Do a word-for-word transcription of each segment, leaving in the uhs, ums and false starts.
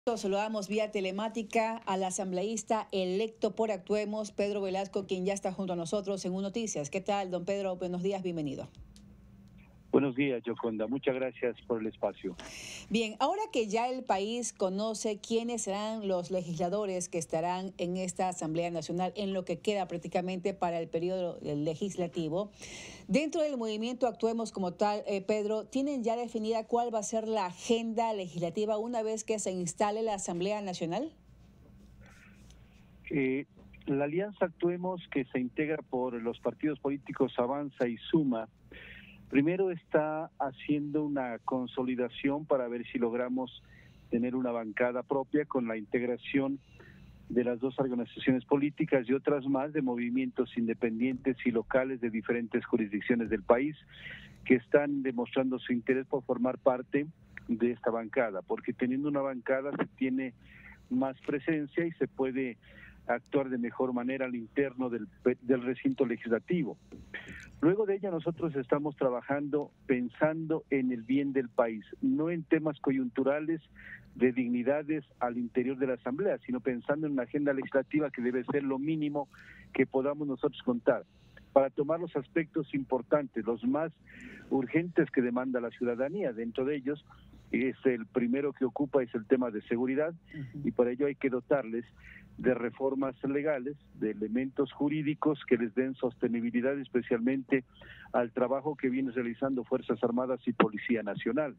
Saludamos vía telemática al asambleísta electo por Actuemos, Pedro Velasco, quien ya está junto a nosotros en U Noticias. ¿Qué tal, don Pedro? Buenos días, bienvenido. Buenos días, Yoconda. Muchas gracias por el espacio. Bien, ahora que ya el país conoce quiénes serán los legisladores que estarán en esta Asamblea Nacional en lo que queda prácticamente para el periodo legislativo, dentro del movimiento Actuemos como tal, eh, Pedro, ¿tienen ya definida cuál va a ser la agenda legislativa una vez que se instale la Asamblea Nacional? Eh, la alianza Actuemos, que se integra por los partidos políticos Avanza y Suma, primero está haciendo una consolidación para ver si logramos tener una bancada propia con la integración de las dos organizaciones políticas y otras más de movimientos independientes y locales de diferentes jurisdicciones del país que están demostrando su interés por formar parte de esta bancada, porque teniendo una bancada se tiene más presencia y se puede actuar de mejor manera al interno del, del recinto legislativo. Luego de ella nosotros estamos trabajando pensando en el bien del país, no en temas coyunturales de dignidades al interior de la Asamblea, sino pensando en una agenda legislativa que debe ser lo mínimo que podamos nosotros contar, para tomar los aspectos importantes, los más urgentes que demanda la ciudadanía. Dentro de ellos, es el primero que ocupa es el tema de seguridad, uh-huh. y para ello hay que dotarles de reformas legales, de elementos jurídicos que les den sostenibilidad, especialmente al trabajo que viene realizando Fuerzas Armadas y Policía Nacional.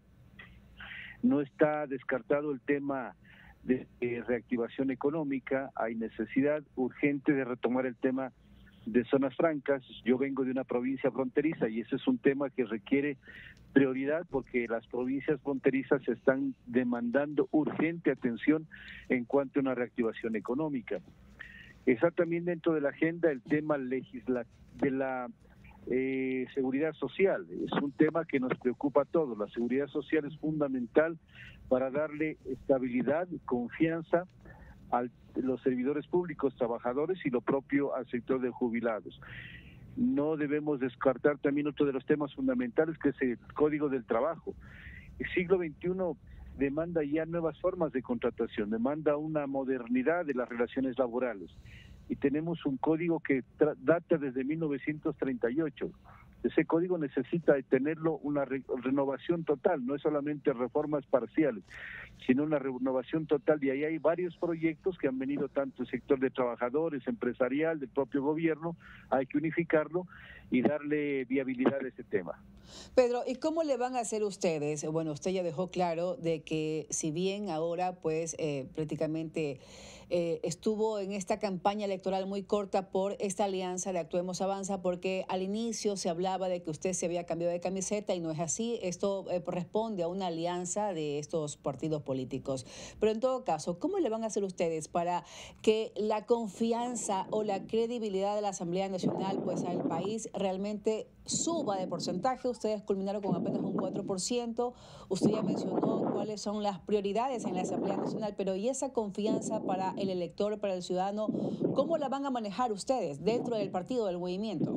No está descartado el tema de, de reactivación económica, hay necesidad urgente de retomar el tema de zonas francas. Yo vengo de una provincia fronteriza y ese es un tema que requiere prioridad porque las provincias fronterizas están demandando urgente atención en cuanto a una reactivación económica. Está también dentro de la agenda el tema legisla de la eh, seguridad social. Es un tema que nos preocupa a todos. La seguridad social es fundamental para darle estabilidad, confianza a los servidores públicos, trabajadores y lo propio al sector de jubilados. No debemos descartar también otro de los temas fundamentales que es el Código del Trabajo. El siglo veintiuno demanda ya nuevas formas de contratación, demanda una modernidad de las relaciones laborales y tenemos un código que data desde mil novecientos treinta y ocho. Ese código necesita tenerlo una re renovación total, no es solamente reformas parciales, sino una renovación total. Y ahí hay varios proyectos que han venido tanto el sector de trabajadores, empresarial, del propio gobierno. Hay que unificarlo y darle viabilidad a ese tema. Pedro, ¿y cómo le van a hacer ustedes? Bueno, usted ya dejó claro de que si bien ahora pues eh, prácticamente eh, estuvo en esta campaña electoral muy corta por esta alianza de Actuemos Avanza, porque al inicio se hablaba de que usted se había cambiado de camiseta y no es así. Esto eh, corresponde a una alianza de estos partidos políticos. Pero en todo caso, ¿cómo le van a hacer ustedes para que la confianza o la credibilidad de la Asamblea Nacional pues al país realmente suba de porcentaje? Ustedes culminaron con apenas un cuatro por ciento. Usted ya mencionó cuáles son las prioridades en la Asamblea Nacional, pero ¿y esa confianza para el elector, para el ciudadano, cómo la van a manejar ustedes dentro del partido, del movimiento?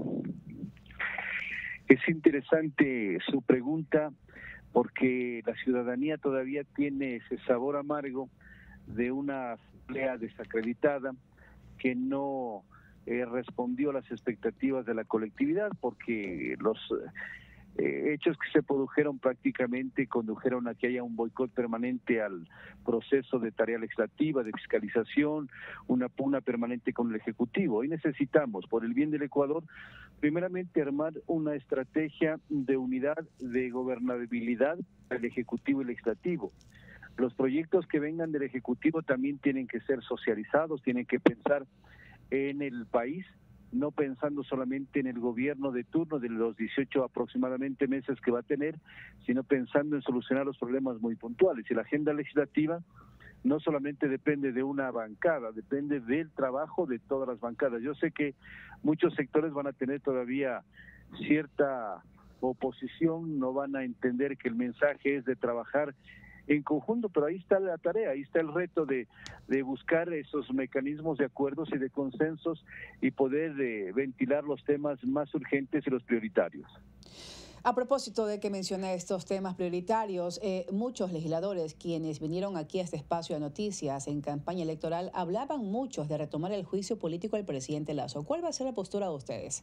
Es interesante su pregunta porque la ciudadanía todavía tiene ese sabor amargo de una asamblea desacreditada que no eh, respondió a las expectativas de la colectividad, porque los eh, hechos que se produjeron prácticamente condujeron a que haya un boicot permanente al proceso de tarea legislativa, de fiscalización, una pugna permanente con el Ejecutivo. Hoy necesitamos, por el bien del Ecuador, primeramente armar una estrategia de unidad, de gobernabilidad del Ejecutivo y Legislativo. Los proyectos que vengan del Ejecutivo también tienen que ser socializados, tienen que pensar en el país, no pensando solamente en el gobierno de turno de los dieciocho aproximadamente meses que va a tener, sino pensando en solucionar los problemas muy puntuales. Y la agenda legislativa no solamente depende de una bancada, depende del trabajo de todas las bancadas. Yo sé que muchos sectores van a tener todavía cierta oposición, no van a entender que el mensaje es de trabajar en conjunto, pero ahí está la tarea, ahí está el reto de, de buscar esos mecanismos de acuerdos y de consensos y poder eh, ventilar los temas más urgentes y los prioritarios. A propósito de que menciona estos temas prioritarios, eh, muchos legisladores quienes vinieron aquí a este espacio de noticias en campaña electoral hablaban muchos de retomar el juicio político al presidente Lasso. ¿Cuál va a ser la postura de ustedes?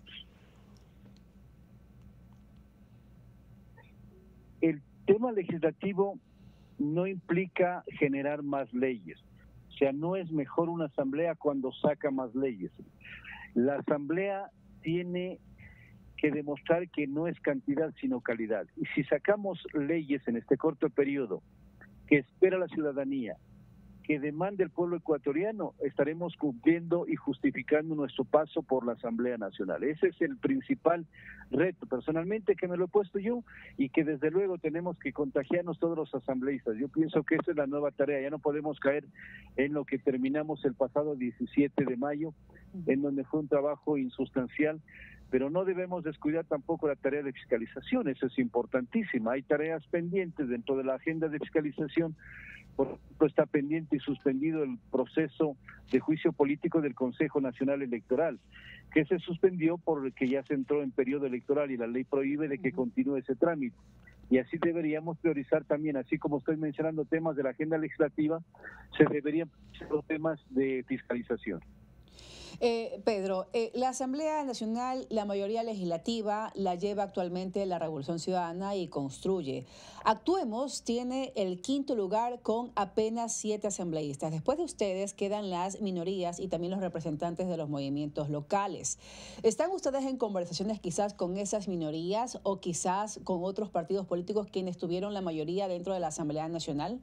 El tema legislativo no implica generar más leyes. O sea, no es mejor una asamblea cuando saca más leyes. La asamblea tiene que demostrar que no es cantidad sino calidad. Y si sacamos leyes en este corto periodo que espera la ciudadanía, que demande el pueblo ecuatoriano, estaremos cumpliendo y justificando nuestro paso por la Asamblea Nacional. Ese es el principal reto, personalmente, que me lo he puesto yo y que desde luego tenemos que contagiarnos todos los asambleístas. Yo pienso que esa es la nueva tarea, ya no podemos caer en lo que terminamos el pasado diecisiete de mayo, en donde fue un trabajo insustancial, pero no debemos descuidar tampoco la tarea de fiscalización, eso es importantísima. Hay tareas pendientes dentro de la agenda de fiscalización. Por ejemplo, está pendiente y suspendido el proceso de juicio político del Consejo Nacional Electoral, que se suspendió porque ya se entró en periodo electoral y la ley prohíbe de que continúe ese trámite. Y así deberíamos priorizar también, así como estoy mencionando temas de la agenda legislativa, se deberían priorizar los temas de fiscalización. Eh, Pedro, eh, la Asamblea Nacional, la mayoría legislativa, la lleva actualmente la Revolución Ciudadana y Construye. Actuemos tiene el quinto lugar con apenas siete asambleístas. Después de ustedes quedan las minorías y también los representantes de los movimientos locales. ¿Están ustedes en conversaciones quizás con esas minorías o quizás con otros partidos políticos quienes tuvieron la mayoría dentro de la Asamblea Nacional?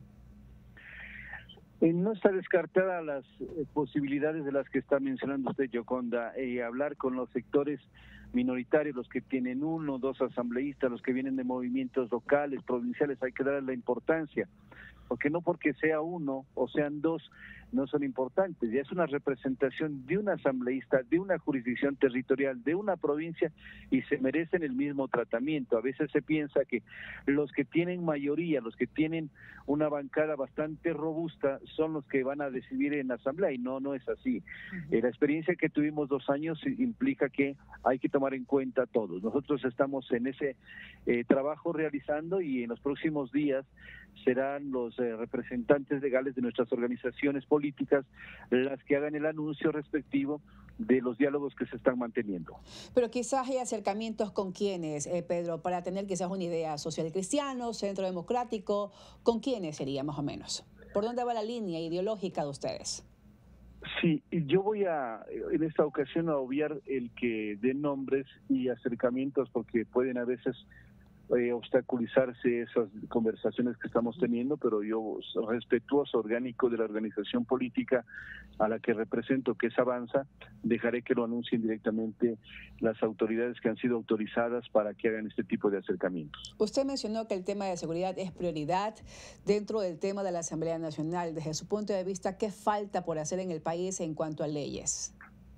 Eh, no está descartada las eh, posibilidades de las que está mencionando usted, Yoconda, eh, hablar con los sectores minoritarios, los que tienen uno o dos asambleístas, los que vienen de movimientos locales, provinciales, hay que darles la importancia, porque no porque sea uno o sean dos, no son importantes, ya es una representación de un asambleísta, de una jurisdicción territorial, de una provincia y se merecen el mismo tratamiento. A veces se piensa que los que tienen mayoría, los que tienen una bancada bastante robusta son los que van a decidir en la asamblea y no, no es así. Uh-huh. Eh, la experiencia que tuvimos dos años implica que hay que tomar en cuenta a todos. Nosotros estamos en ese eh, trabajo realizando y en los próximos días serán los eh, representantes legales de nuestras organizaciones políticas las que hagan el anuncio respectivo de los diálogos que se están manteniendo. Pero quizás hay acercamientos con quiénes, eh, Pedro, para tener quizás una idea social cristiano, centro democrático, ¿con quiénes sería más o menos? ¿Por dónde va la línea ideológica de ustedes? Sí, yo voy a, en esta ocasión, a obviar el que dé nombres y acercamientos porque pueden a veces Eh, obstaculizarse esas conversaciones que estamos teniendo, pero yo, respetuoso, orgánico de la organización política a la que represento, que es Avanza, dejaré que lo anuncien directamente las autoridades que han sido autorizadas para que hagan este tipo de acercamientos. Usted mencionó que el tema de seguridad es prioridad dentro del tema de la Asamblea Nacional. Desde su punto de vista, ¿qué falta por hacer en el país en cuanto a leyes?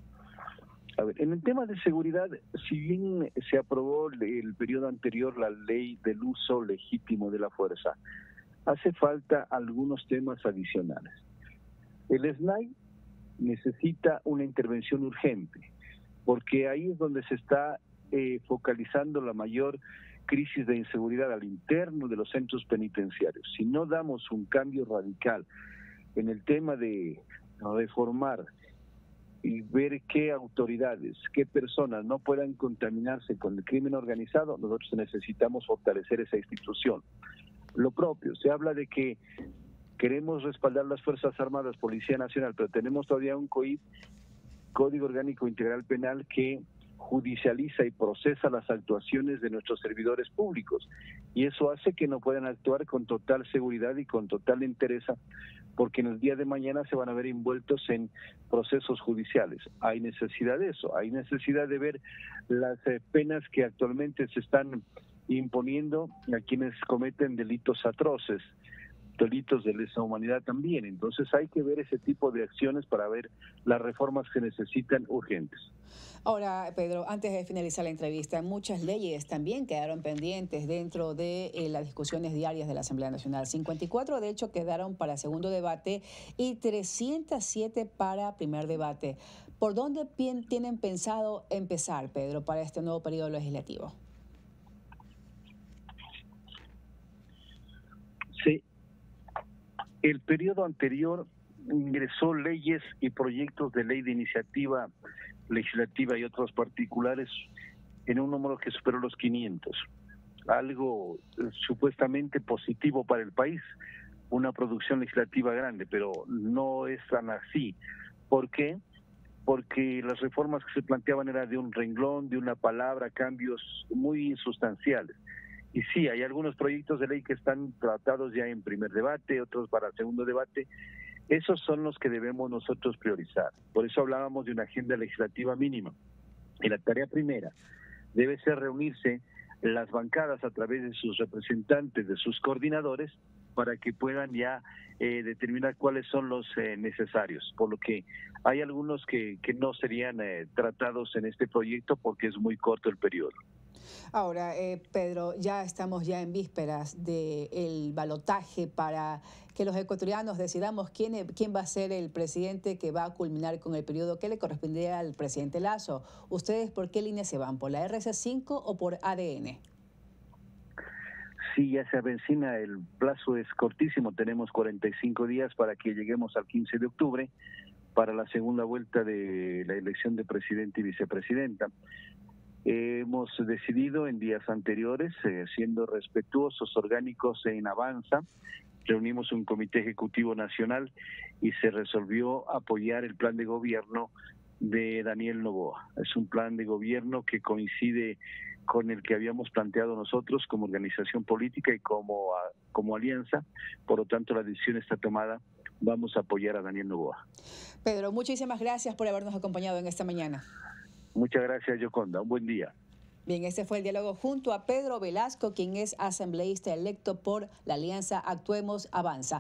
A ver, en el tema de seguridad, si bien se aprobó el periodo anterior la ley del uso legítimo de la fuerza, hace falta algunos temas adicionales. El S N A I necesita una intervención urgente, porque ahí es donde se está eh, focalizando la mayor crisis de inseguridad al interno de los centros penitenciarios. Si no damos un cambio radical en el tema de reformar y ver qué autoridades, qué personas no puedan contaminarse con el crimen organizado, nosotros necesitamos fortalecer esa institución. Lo propio, se habla de que queremos respaldar las Fuerzas Armadas, Policía Nacional, pero tenemos todavía un C O I P, Código Orgánico Integral Penal, que judicializa y procesa las actuaciones de nuestros servidores públicos y eso hace que no puedan actuar con total seguridad y con total entereza porque en el día de mañana se van a ver envueltos en procesos judiciales. Hay necesidad de eso, hay necesidad de ver las eh, penas que actualmente se están imponiendo a quienes cometen delitos atroces, delitos de lesa humanidad también. Entonces hay que ver ese tipo de acciones para ver las reformas que necesitan urgentes. Ahora, Pedro, antes de finalizar la entrevista, muchas leyes también quedaron pendientes dentro de eh, las discusiones diarias de la Asamblea Nacional. cincuenta y cuatro, de hecho, quedaron para segundo debate y trescientos siete para primer debate. ¿Por dónde tienen pensado empezar, Pedro, para este nuevo periodo legislativo? El periodo anterior ingresó leyes y proyectos de ley de iniciativa legislativa y otros particulares en un número que superó los quinientos. Algo eh, supuestamente positivo para el país, una producción legislativa grande, pero no es tan así. ¿Por qué? Porque las reformas que se planteaban eran de un renglón, de una palabra, cambios muy insustanciales. Y sí, hay algunos proyectos de ley que están tratados ya en primer debate, otros para segundo debate. Esos son los que debemos nosotros priorizar. Por eso hablábamos de una agenda legislativa mínima. Y la tarea primera debe ser reunirse las bancadas a través de sus representantes, de sus coordinadores, para que puedan ya eh, determinar cuáles son los eh, necesarios. Por lo que hay algunos que, que no serían eh, tratados en este proyecto porque es muy corto el periodo. Ahora, eh, Pedro, ya estamos ya en vísperas del balotaje para que los ecuatorianos decidamos quién, e- quién va a ser el presidente que va a culminar con el periodo que le correspondería al presidente Lazo. ¿Ustedes por qué línea se van? ¿Por la R C cinco o por A D N? Sí, ya se avecina, el plazo es cortísimo, tenemos cuarenta y cinco días para que lleguemos al quince de octubre para la segunda vuelta de la elección de presidente y vicepresidenta. Eh, hemos decidido en días anteriores, eh, siendo respetuosos, orgánicos en Avanza, reunimos un comité ejecutivo nacional y se resolvió apoyar el plan de gobierno de Daniel Noboa. Es un plan de gobierno que coincide con el que habíamos planteado nosotros como organización política y como, a, como alianza. Por lo tanto, la decisión está tomada. Vamos a apoyar a Daniel Noboa. Pedro, muchísimas gracias por habernos acompañado en esta mañana. Muchas gracias, Yoconda. Un buen día. Bien, este fue el diálogo junto a Pedro Velasco, quien es asambleísta electo por la Alianza Actuemos Avanza.